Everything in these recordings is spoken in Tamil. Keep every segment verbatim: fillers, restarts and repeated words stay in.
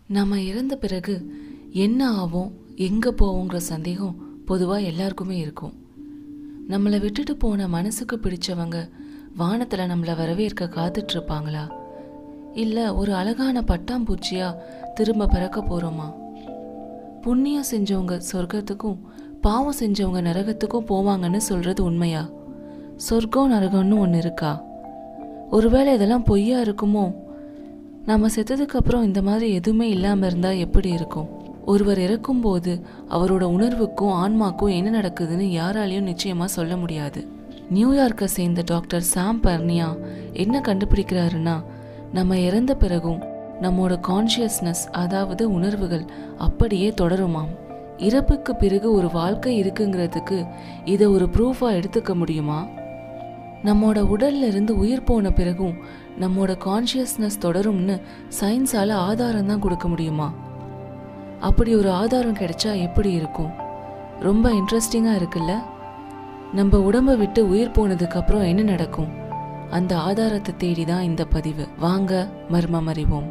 நம்ம இறந்த பிறகு என்ன ஆவோம், எங்கே போவோங்கிற சந்தேகம் பொதுவாக எல்லாருக்குமே இருக்கும். நம்மளை விட்டுட்டு போன மனசுக்கு பிடிச்சவங்க வானத்தில் நம்மளை வரவேற்க காத்துட்ருப்பாங்களா, இல்லை ஒரு அழகான பட்டாம்பூச்சியாக திரும்ப பிறக்க போகிறோமா? புண்ணியம் செஞ்சவங்க சொர்க்கத்துக்கும் பாவம் செஞ்சவங்க நரகத்துக்கும் போவாங்கன்னு சொல்கிறது உண்மையா? சொர்க்கம் நரகம்னு ஒன்று இருக்கா? ஒருவேளை இதெல்லாம் பொய்யா இருக்குமோ? நம்ம செத்ததுக்கு அப்புறம் இந்த மாதிரி எதுவுமே இல்லாமல் இருந்தால் எப்படி இருக்கும்? ஒருவர் இறக்கும்போது அவரோட உணர்வுக்கும் ஆன்மாக்கும் என்ன நடக்குதுன்னு யாராலையும் நிச்சயமாக சொல்ல முடியாது. நியூயார்க்கை சேர்ந்த டாக்டர் சாம் பர்னியா என்ன கண்டுபிடிக்கிறாருன்னா, நம்ம இறந்த பிறகும் நம்மோட கான்ஷியஸ்னஸ், அதாவது உணர்வுகள் அப்படியே தொடருமாம். இறப்புக்கு பிறகு ஒரு வாழ்க்கை இருக்குங்கிறதுக்கு இதை ஒரு ப்ரூஃபாக எடுத்துக்க முடியுமா? நம்மோட உடல்ல இருந்து உயிர் போன பிறகும் நம்மோட கான்ஷியஸ்னஸ் தொடரும்னு சயின்ஸால ஆதாரம் தான் கொடுக்க முடியுமா? அப்படி ஒரு ஆதாரம் கிடைச்சா எப்படி இருக்கும்? ரொம்ப இன்ட்ரெஸ்டிங்காக இருக்குல்ல? நம்ம உடம்பை விட்டு உயிர் போனதுக்கு அப்புறம் என்ன நடக்கும்? அந்த ஆதாரத்தை தேடி தான் இந்த பதிவு. வாங்க மர்மம் அறிவோம்.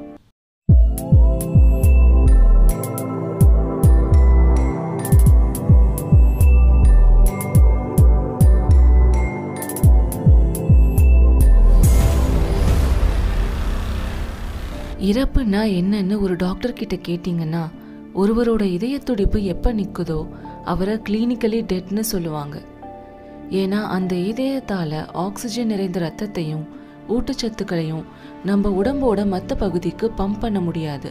இறப்புன்னா என்னன்னு ஒரு டாக்டர் கிட்ட கேட்டிங்கன்னா, ஒருவரோட இதய துடிப்பு எப்போ நிற்குதோ அவரை கிளினிக்கலி டெட்னு சொல்லுவாங்க. ஏன்னா அந்த இதயத்தால் ஆக்சிஜன் நிறைந்த ரத்தத்தையும் ஊட்டச்சத்துக்களையும் நம்ம உடம்போட மற்ற பகுதிக்கு பம்ப் பண்ண முடியாது.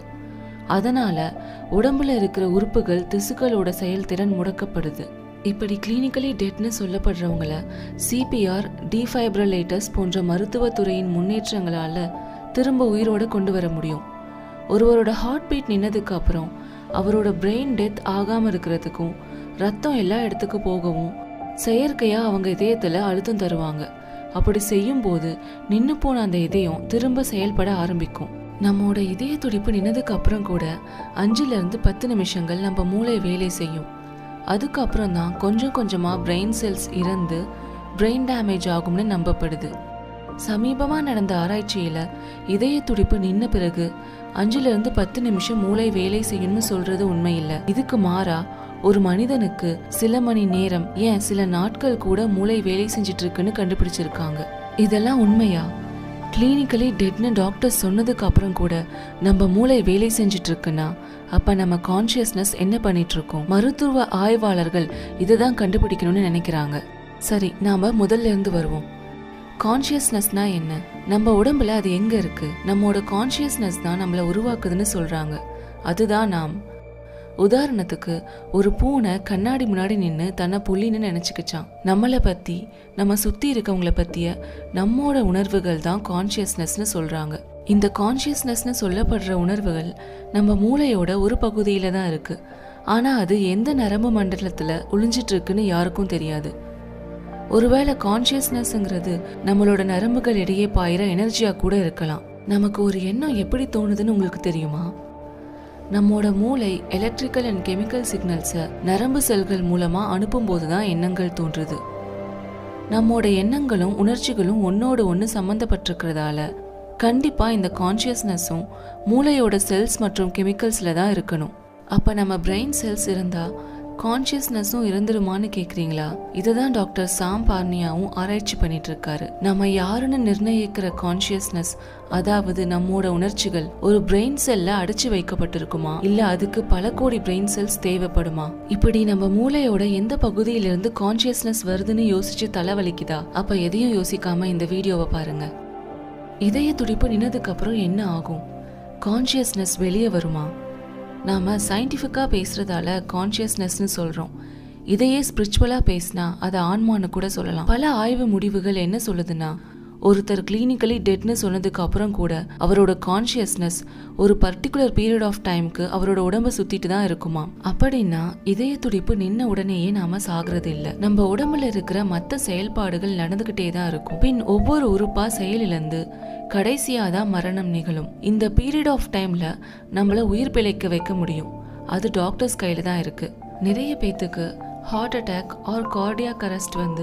அதனால உடம்புல இருக்கிற உறுப்புகள் திசுக்களோட செயல்திறன் முடக்கப்படுது. இப்படி கிளினிக்கலி டெட்னு சொல்லப்படுறவங்கள சிபிஆர், டிஃபைப்ரிலேட்டர்ஸ் போன்ற மருத்துவத்துறையின் முன்னேற்றங்களால திரும்ப உயிரோட கொண்டு வர முடியும். ஒருவரோட ஹார்ட் பீட் நின்னதுக்கு அப்புறம் அவரோட பிரெயின் டெத் ஆகாமல் இருக்கிறதுக்கும் ரத்தம் எல்லா இடத்துக்கும் போகவும் செயற்கையாக அவங்க இதயத்தில் அழுத்தம் தருவாங்க. அப்படி செய்யும் போது நின்று போன அந்த இதயம் திரும்ப செயல்பட ஆரம்பிக்கும். நம்மோட இதய துடிப்பு நின்னதுக்கு அப்புறம் கூட அஞ்சுலேருந்து பத்து நிமிஷங்கள் நம்ம மூளை வேலை செய்யும். அதுக்கப்புறம் தான் கொஞ்சம் கொஞ்சமாக பிரெயின் செல்ஸ் இறந்து பிரெயின் டேமேஜ் ஆகும்னு நம்பப்படுது. சமீபமாக நடந்த ஆராய்ச்சியில் இதய துடிப்பு நின்ன பிறகு அஞ்சுலேருந்து பத்து நிமிஷம் மூளை வேலை செய்யணும்னு சொல்றது உண்மையில்லை. இதுக்கு மாறா ஒரு மனிதனுக்கு சில மணி நேரம், ஏன் சில நாட்கள் கூட மூளை வேலை செஞ்சிட்டு இருக்குன்னு கண்டுபிடிச்சிருக்காங்க. இதெல்லாம் உண்மையா? கிளினிக்கலி டெட்னு டாக்டர் சொன்னதுக்கு அப்புறம் கூட நம்ம மூளை வேலை செஞ்சிட்டு இருக்குன்னா அப்ப நம்ம கான்ஷியஸ்னஸ் என்ன பண்ணிட்டு இருக்கோம்? மருத்துவ ஆய்வாளர்கள் இதை தான் கண்டுபிடிக்கணும்னு நினைக்கிறாங்க. சரி, நாம முதல்ல இருந்து வருவோம். கான்ஷியஸ்னஸ்னா என்ன? நம்ம உடம்புல அது எங்க இருக்கு? நம்மோட கான்ஷியஸ்னஸ் தான் நம்மளை உருவாக்குதுன்னு சொல்றாங்க. அதுதான் நாம். உதாரணத்துக்கு, ஒரு பூனை கண்ணாடி முன்னாடி நின்று தன்னை புள்ளின்னு நினைச்சுக்கிச்சான். நம்மளை பத்தி, நம்ம சுத்தி இருக்கவங்கள பத்திய நம்மோட உணர்வுகள் தான் கான்ஷியஸ்னஸ்னு சொல்றாங்க. இந்த கான்ஷியஸ்னஸ்னு சொல்லப்படுற உணர்வுகள் நம்ம மூளையோட ஒரு பகுதியில தான் இருக்கு. ஆனா அது எந்த நரம்பு மண்டலத்துல ஒளிஞ்சிட்டு இருக்குன்னு யாருக்கும் தெரியாது. ஒருவேளை கான்ஷியஸ்னஸ்ங்கிறது நம்மளோட நரம்புகள் இடையே பாயிற எனர்ஜியா கூட இருக்கலாம். நமக்கு ஒரு எண்ணம் எப்படி தோணுதுன்னு உங்களுக்கு தெரியுமா? நம்மோட மூளை எலக்ட்ரிக்கல் அண்ட் கெமிக்கல் சிக்னல்ஸை நரம்பு செல்கள் மூலமா அனுப்பும் போதுதான் எண்ணங்கள் தோன்றுது. நம்மோட எண்ணங்களும் உணர்ச்சிகளும் ஒன்னோட ஒன்று சம்மந்தப்பட்டிருக்கிறதால கண்டிப்பா இந்த கான்ஷியஸ்னஸும் மூளையோட செல்ஸ் மற்றும் கெமிக்கல்ஸ்ல தான் இருக்கணும். அப்ப நம்ம பிரெயின் செல்ஸ் இருந்தா கான்ஷியஸ்னஸும் இருந்துருமான்னு கேக்குறீங்களா? இதுதான் டாக்டர் சாம் பார்னியாவும் ஆராய்ச்சி பண்ணிட்டு இருக்காரு. நம்ம யாருன்னு நிர்ணயிக்கிற கான்ஷியஸ்னஸ், அதாவது நம்மோட உணர்ச்சிகள், ஒரு பிரெயின் செல்ல அடைச்சு வைக்கப்பட்டிருக்குமா, இல்ல அதுக்கு பல கோடி பிரெயின் செல்ஸ் தேவைப்படுமா? இப்படி நம்ம மூளையோட எந்த பகுதியிலிருந்து கான்ஷியஸ்னஸ் வருதுன்னு யோசிச்சு தலைவலிக்குதா? அப்ப எதையும் யோசிக்காம இந்த வீடியோவை பாருங்க. இதய துடிப்பு நின்னதுக்கு அப்புறம் என்ன ஆகும்? கான்ஷியஸ்னஸ் வெளியே வருமா? நாம் சயின்டிஃபிக்காக பேசுகிறதால கான்ஷியஸ்னஸ்னு சொல்கிறோம். இதையே ஸ்பிரிச்சுவலாக பேசினா அதை ஆன்மான்னு கூட சொல்லலாம். பல ஆய்வு முடிவுகள் என்ன சொல்லுதுன்னா, ஒருத்தர் கிளினிக்கலி டெட்னு சொன்னதுக்கு அப்புறம் கூட அவரோட கான்ஷியஸ்னஸ் ஒரு பர்டிகுலர் பீரியட் ஆஃப் டைமுக்கு அவரோட உடம்பை சுற்றிட்டு தான் இருக்குமா. அப்படின்னா இதய துடிப்பு நின்ன உடனேயே நாம சாகிறது இல்லை. நம்ம உடம்புல இருக்கிற மற்ற செயல்பாடுகள் நடந்துகிட்டே தான் இருக்கும். பின் ஒவ்வொரு உறுப்பா செயலிழந்து கடைசியாக தான் மரணம் நிகழும். இந்த பீரியட் ஆஃப் டைம்ல நம்மளை உயிர் பிழைக்க வைக்க முடியும். அது டாக்டர்ஸ் கையில தான் இருக்கு. நிறைய பேத்துக்கு heart attack or cardiac arrest வந்து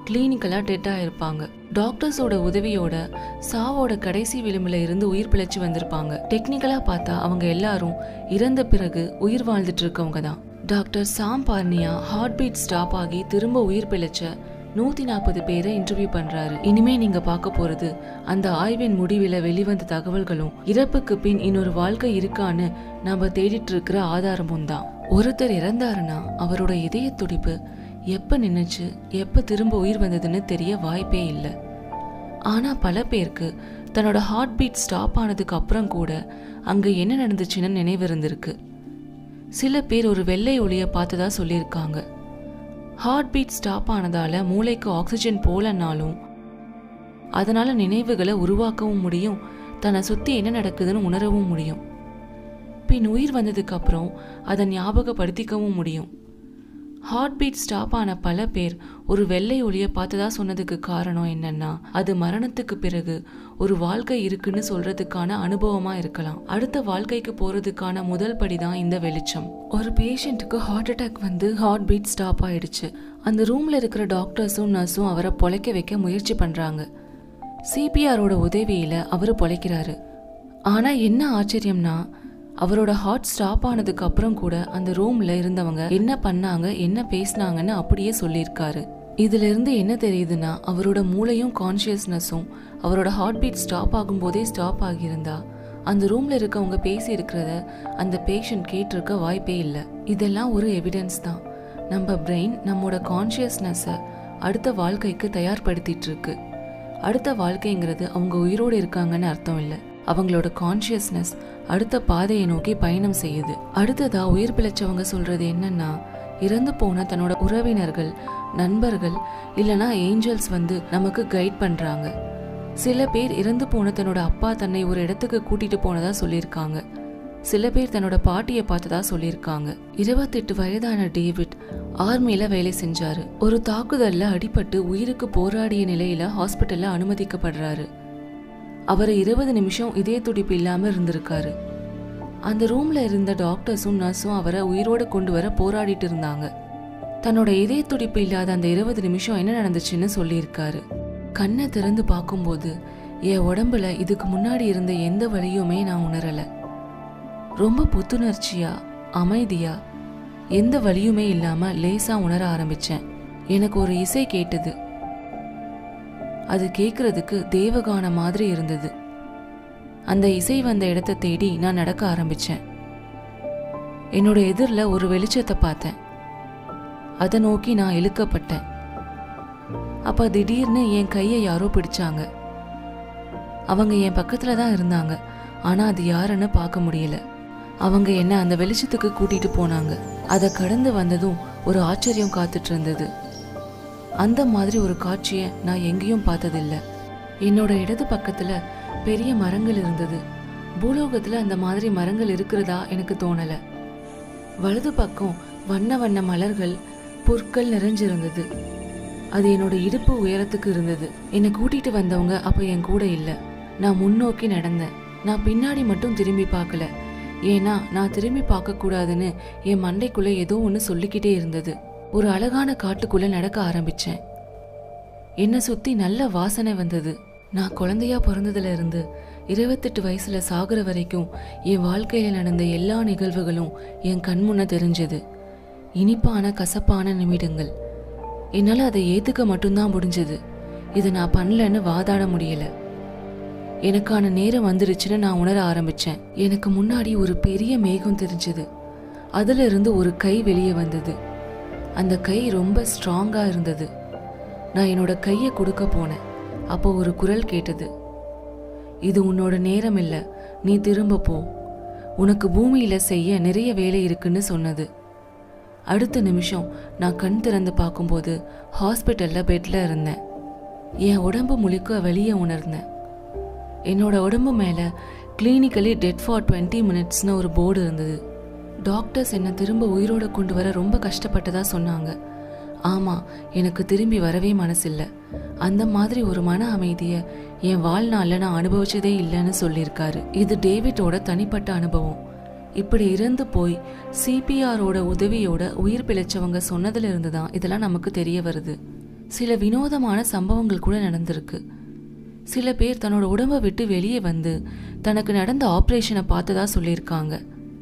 கிளினிக்கலா டெட்டா இருப்பாங்க. டாக்டர்ஸோட உதவியோட சாவோட கடைசி விளிம்புல இருந்து உயிர் பிழைச்சு வந்திருப்பாங்க. டெக்னிக்கலா பார்த்தா அவங்க எல்லாரும் இறந்த பிறகு உயிர் வாழ்ந்துட்டு இருக்கவங்க தான். Doctor Sam Parnia heart beat stop ஆகி திரும்ப உயிர் பிழைச்ச நூத்தி நாற்பது பேரை இன்டர்வியூ பண்றாரு. இனிமே நீங்க பார்க்க போறது அந்த ஆய்வின் முடிவில வெளிவந்த தகவல்களும் இறப்புக்கு பின் இன்னொரு வாழ்க்கை இருக்கான்னு நாம தேடிட்டு இருக்கிற ஆதாரமும் தான். ஒருத்தர் இறந்தாருன்னா அவரோட இதய துடிப்பு எப்ப நின்னுச்சு, எப்ப திரும்ப உயிர் வந்ததுன்னு தெரிய வாய்ப்பே இல்லை. ஆனா பல பேருக்கு தன்னோட ஹார்ட் பீட் ஸ்டாப் ஆனதுக்கு அப்புறம் கூட அங்க என்ன நடந்துச்சுன்னு நினைவு இருந்திருக்கு. சில பேர் ஒரு வெள்ளை ஒளியை பார்த்ததா சொல்லியிருக்காங்க. ஹார்ட் பீட் ஸ்டாப் ஆனதால மூளைக்கு ஆக்சிஜன் போலனாலும் அதனால நினைவுகளை உருவாக்கவும் முடியும், தன்னை சுத்தி என்ன நடக்குதுன்னு உணரவும் முடியும். பின் உயிர் வந்ததுக்கு அப்புறம் அதை ஞாபகப்படுத்திக்கவும் முடியும். ஹார்ட் பீட் ஸ்டாப் ஆன பல பேர் ஒரு வெள்ளை ஒளியை பார்த்ததா சொன்னதுக்கு காரணம் என்னன்னா, அது மரணத்துக்கு பிறகு ஒரு வாழ்க்கை இருக்குன்னு சொல்றதுக்கான அனுபவமா இருக்கலாம். அடுத்த வாழ்க்கைக்கு போறதுக்கான முதல் படிதான் இந்த வெளிச்சம். ஒரு பேஷண்ட்டுக்கு ஹார்ட் அட்டாக் வந்து ஹார்ட் பீட் ஸ்டாப் ஆயிடுச்சு. அந்த ரூம்ல இருக்கிற டாக்டர்ஸும் நர்ஸும் அவரை பொழைக்க வைக்க முயற்சி பண்றாங்க. சிபிஆரோட உதவியில அவரு பொழைக்கிறாரு. ஆனா என்ன ஆச்சரியம்னா, அவரோட ஹார்ட் ஸ்டாப் ஆனதுக்கு அப்புறம் கூட அந்த ரூம்ல இருந்தவங்க என்ன பண்ணாங்க, என்ன பேசினாங்கன்னு அப்படியே சொல்லியிருக்காரு. இதுல இருந்து என்ன தெரியுதுன்னா, அவரோட மூளையும் கான்சியஸ்னஸும் அவரோட ஹார்ட் பீட் ஸ்டாப் ஆகும் போதே ஸ்டாப் ஆகியிருந்தா அந்த ரூம்ல இருக்கவங்க பேசி இருக்கிறத அந்த பேஷண்ட் கேட்டிருக்க வாய்ப்பே இல்லை. இதெல்லாம் ஒரு எவிடன்ஸ் தான். நம்ம பிரெயின் நம்மோட கான்சியஸ்னஸை அடுத்த வாழ்க்கைக்கு தயார்படுத்திட்டு இருக்கு. அடுத்த வாழ்க்கைங்கிறது அவங்க உயிரோடு இருக்காங்கன்னு அர்த்தம் இல்லை. அவங்களோட கான்சியஸ்னஸ் அடுத்த பாதையை நோக்கி பயணம் செய்யுது. அடுத்ததா உயிர் பிழைச்சவங்க சொல்றது என்னன்னா, இறந்து போன தன்னோட உறவினர்கள், நண்பர்கள் இல்லனா ஏஞ்சல்ஸ் வந்து நமக்கு கைட் பண்றாங்க. சில பேர் இறந்து போன தன்னோட அப்பா தன்னை ஒரு இடத்துக்கு கூட்டிட்டு போனதா சொல்லியிருக்காங்க. சில பேர் தன்னோட பாட்டியை பார்த்ததா சொல்லியிருக்காங்க. இருபத்தெட்டு வயதான டேவிட் ஆர்மியில வேலை செஞ்சாரு. ஒரு தாக்குதல்ல அடிபட்டு உயிருக்கு போராடிய நிலையில ஹாஸ்பிட்டல்ல அனுமதிக்கப்படுறாரு. அவர் இருபது நிமிஷம் இதய துடிப்பு இல்லாம இருந்திருக்காரு. அந்த ரூம்ல இருந்த டாக்டர்ஸும் நர்ஸும் அவரை உயிரோடு கொண்டு வர போராடிட்டு இருந்தாங்க. தன்னோட இதய துடிப்பு இல்லாத அந்த இருபது நிமிஷம் என்ன நடந்துச்சுன்னு சொல்லியிருக்காரு. கண்ணை திறந்து பார்க்கும்போது என் உடம்புல இதுக்கு முன்னாடி இருந்த எந்த வலியுமே நான் உணரல. ரொம்ப புத்துணர்ச்சியா, அமைதியா, எந்த வலியுமே இல்லாம லேசா உணர ஆரம்பிச்சேன். எனக்கு ஒரு இசை கேட்டது. அது கேட்கறதுக்கு தேவகான மாதிரி இருந்தது. அந்த இசை வந்த இடத்தை தேடி நான் நடக்க ஆரம்பிச்சேன். என்னோட எதிரில் ஒரு வெளிச்சத்தை பார்த்தேன். அதை நோக்கி நான் இழுக்கப்பட்டேன். அப்ப திடீர்னு என் கையை யாரோ பிடிச்சாங்க. அவங்க என் பக்கத்துல தான் இருந்தாங்க. ஆனா அது யாருன்னு பார்க்க முடியல. அவங்க என்ன அந்த வெளிச்சத்துக்கு கூட்டிட்டு போனாங்க. அதை கடந்து வந்ததும் ஒரு ஆச்சரியம் காத்துட்டு இருந்தது. அந்த மாதிரி ஒரு காட்சியை நான் எங்கேயும் பார்த்ததில்லை. என்னோட இடது பக்கத்துல பெரிய மரங்கள் இருந்தது. பூலோகத்துல அந்த மாதிரி மரங்கள் இருக்கிறதா எனக்கு தோணல. வலது பக்கம் வண்ண வண்ண மலர்கள், புற்கள் நிறைஞ்சிருந்தது. அது என்னோட இடுப்பு உயரத்துக்கு இருந்தது. என்னை கூட்டிட்டு வந்தவங்க அப்ப என் கூட இல்லை. நான் முன்னோக்கி நடந்தேன். நான் பின்னாடி மட்டும் திரும்பி பார்க்கல. ஏன்னா நான் திரும்பி பார்க்க கூடாதுன்னு என் மண்டைக்குள்ள ஏதோ ஒன்று சொல்லிக்கிட்டே இருந்தது. ஒரு அழகான காட்டுக்குள்ள நடக்க ஆரம்பிச்சேன். என்னை சுத்தி நல்ல வாசனை வந்தது. நான் குழந்தையா பிறந்ததுல இருந்து இருபத்தெட்டு வயசுல சாகுற வரைக்கும் என் வாழ்க்கையில நடந்த எல்லா நிகழ்வுகளும் என் கண்முன்ன தெரிஞ்சது. இனிப்பான கசப்பான நிமிடங்கள். என்னால அதை ஏத்துக்க மட்டும்தான் முடிஞ்சது. இதை நான் பண்ணலன்னு வாதாட முடியல. எனக்கான நேரம் வந்துருச்சுன்னு நான் உணர ஆரம்பிச்சேன். எனக்கு முன்னாடி ஒரு பெரிய மேகம் தெரிஞ்சது. அதுல இருந்து ஒரு கை வெளியே வந்தது. அந்த கை ரொம்ப ஸ்ட்ராங்கா இருந்தது. நான் என்னோட கையை கொடுக்க போனேன். அப்போ ஒரு குரல் கேட்டது. இது உன்னோட நேரம் இல்லை, நீ திரும்ப போ. உனக்கு பூமியில செய்ய நிறைய வேலை இருக்குன்னு சொன்னது. அடுத்த நிமிஷம் நான் கண் திறந்து பார்க்கும்போது ஹாஸ்பிட்டல்ல பெட்ல இருந்தேன். என் உடம்பு முழுக்க வெளியே உணர்ந்தேன். என்னோட உடம்பு மேல கிளினிக்கலி டெட் ஃபார் டுவெண்ட்டி மினிட்ஸ்னு ஒரு போர்டு இருந்தது. டாக்டர்ஸ் என்னை திரும்ப உயிரோட கொண்டு வர ரொம்ப கஷ்டப்பட்டதா சொன்னாங்க. ஆமா, எனக்கு திரும்பி வரவே மனசில்லை. அந்த மாதிரி ஒரு மன அமைதியை என் வாழ்நாளில் நான் அனுபவிச்சதே இல்லைன்னு சொல்லியிருக்காரு. இது டேவிட்டோட தனிப்பட்ட அனுபவம். இப்படி இறந்து போய் சிபிஆரோட உதவியோட உயிர் பிழைச்சவங்க சொன்னதுல இருந்து தான் இதெல்லாம் நமக்கு தெரிய வருது. சில வினோதமான சம்பவங்கள் கூட நடந்திருக்கு. சில பேர் தன்னோட உடம்பை விட்டு வெளியே வந்து தனக்கு நடந்த ஆப்ரேஷனை பார்த்ததா சொல்லியிருக்காங்க.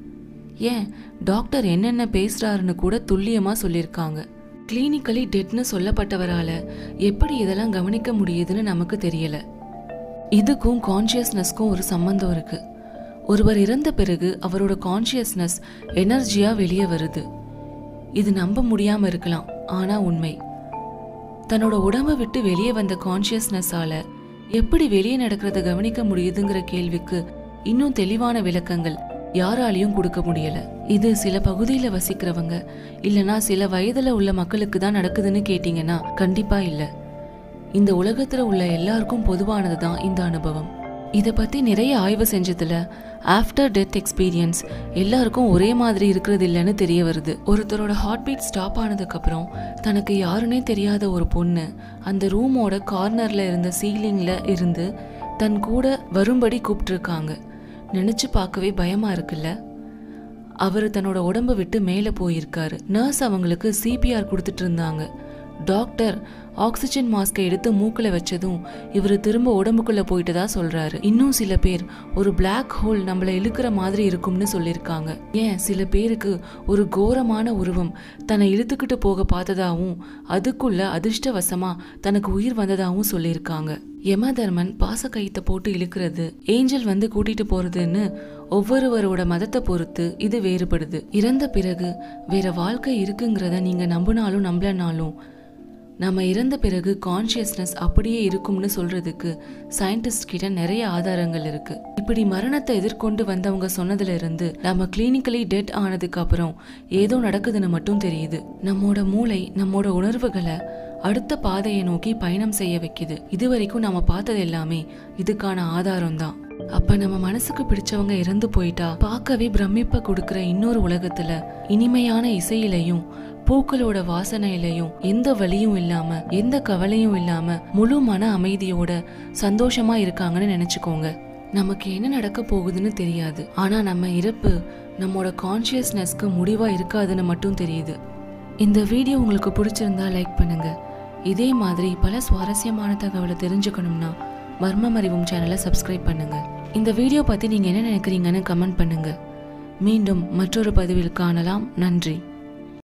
ஏன் டாக்டர் என்னென்ன பேசுறாருன்னு கூட துல்லியமா சொல்லியிருக்காங்க. கிளினிக்கலி டெட்னு சொல்லப்பட்டவரால எப்படி இதெல்லாம் கவனிக்க முடியுதுன்னு நமக்கு தெரியல. இதுக்கும் கான்ஷியஸ்னஸ்க்கும் ஒரு சம்பந்தம் இருக்கு. ஒருவர் இறந்த பிறகு அவரோட கான்ஷியஸ்னஸ் எனர்ஜியா வெளியே வருது. இது நம்ப முடியாம இருக்கலாம், ஆனா உண்மை. தன்னோட உடம்பை விட்டு வெளியே வந்த கான்ஷியஸ்னஸால எப்படி வெளியே நடக்கிறத கவனிக்க முடியுதுங்கிற கேள்விக்கு இன்னும் தெளிவான விளக்கங்கள் யாராலையும் கொடுக்க முடியல. இது சில பகுதியில வசிக்கிறவங்க இல்லனா சில வயதுல உள்ள மக்களுக்கு தான் நடக்குதுன்னு கேட்டீங்கன்னா கண்டிப்பா இல்ல. இந்த உலகத்துல உள்ள எல்லாருக்கும் பொதுவானதுதான் இந்த அனுபவம். இதை பத்தி நிறைய ஆய்வு செஞ்சதுல ஆஃப்டர் டெத் எக்ஸ்பீரியன்ஸ் எல்லாருக்கும் ஒரே மாதிரி இருக்கிறது இல்லைன்னு தெரிய வருது. ஒருத்தரோட ஹார்ட் பீட் ஸ்டாப் ஆனதுக்கு அப்புறம் தனக்கு யாருன்னே தெரியாத ஒரு பொண்ணு அந்த ரூமோட கார்னர்ல இருந்த சீலிங்ல இருந்து தன் கூட வரும்படி கூப்பிட்டு இருக்காங்க. நினைச்சு பார்க்கவே பயமா இருக்குல்ல. அவரு தன்னோட உடம்பை விட்டு மேலே போயிருக்காரு. நர்ஸ் அவங்களுக்கு சிபிஆர் கொடுத்துட்டு இருந்தாங்க. டாக்டர் ஆக்சிஜன் மாஸ்கை எடுத்து மூக்குல வச்சதும் இவரு திரும்ப உடம்புக்குள்ள போயிட்டதா சொல்றாரு. இன்னும் சில பேர் ஒரு பிளாக் ஹோல் நம்மள இழுக்கிற மாதிரி இருக்கும்னு சொல்லியிருக்காங்க. ஏன் சில பேருக்கு ஒரு கோரமான உருவம் தன்னை இழுத்துக்கிட்டு போக பார்த்ததாவும் அதுக்குள்ள அதிர்ஷ்டவசமா தனக்கு உயிர் வந்ததாவும் சொல்லியிருக்காங்க. யமதர்மன் பாச கைத்தை போட்டு இழுக்கிறது, ஏஞ்சல் வந்து கூட்டிட்டு போறதுன்னு ஒவ்வொருவரோட மதத்தை பொறுத்து இது வேறுபடுது. இறந்த பிறகு வேற வாழ்க்கை இருக்குங்கிறத நீங்க நம்பினாலும் நம்பலனாலும் நம்ம இறந்த பிறகு கான்ஷியஸ்னஸ் அப்படியே இருக்கும்னு சொல்றதுக்கு சயின்டிஸ்ட் கிட்ட நிறைய ஆதாரங்கள் இருக்கு. இப்படி மரணத்தை எதிர்கொண்டு வந்தவங்க சொன்னதுல இருந்து நம்ம கிளினிக்கலி டெட் ஆனதுக்கு அப்புறம் ஏதோ நடக்குதுன்னு மட்டும் தெரியுது. நம்மோட மூளை நம்மோட உணர்வுகளை அடுத்த பாதையை நோக்கி பயணம் செய்ய வைக்குது. இது வரைக்கும் நம்ம பார்த்தது எல்லாமே இதுக்கான ஆதாரம் தான். அப்ப நம்ம மனசுக்கு பிடிச்சவங்க இறந்து போயிட்டா பார்க்கவே பிரமிப்ப கொடுக்கிற இன்னொரு உலகத்துல இனிமையான இசையிலையும் பூக்களோட வாசனையிலையும் எந்த வலியும் இல்லாம எந்த கவலையும் இல்லாம முழு மன அமைதியோட சந்தோஷமா இருக்காங்கன்னு நினைச்சுக்கோங்க. நமக்கு என்ன நடக்க போகுதுன்னு தெரியாது, ஆனா நம்ம இறப்பு நம்மோட கான்ஷியஸ்னஸ்க்கு முடிவா இருக்காதுன்னு மட்டும் தெரியுது. இந்த வீடியோ உங்களுக்கு பிடிச்சிருந்தா லைக் பண்ணுங்க. இதே மாதிரி பல சுவாரஸ்யமான தகவலை தெரிஞ்சுக்கணும்னா மர்மம் அறிவும் சேனலை சப்ஸ்கிரைப் பண்ணுங்க. இந்த வீடியோ பத்தி நீங்க என்ன நினைக்கிறீங்கன்னு கமெண்ட் பண்ணுங்க. மீண்டும் மற்றொரு பதிவில் காணலாம். நன்றி.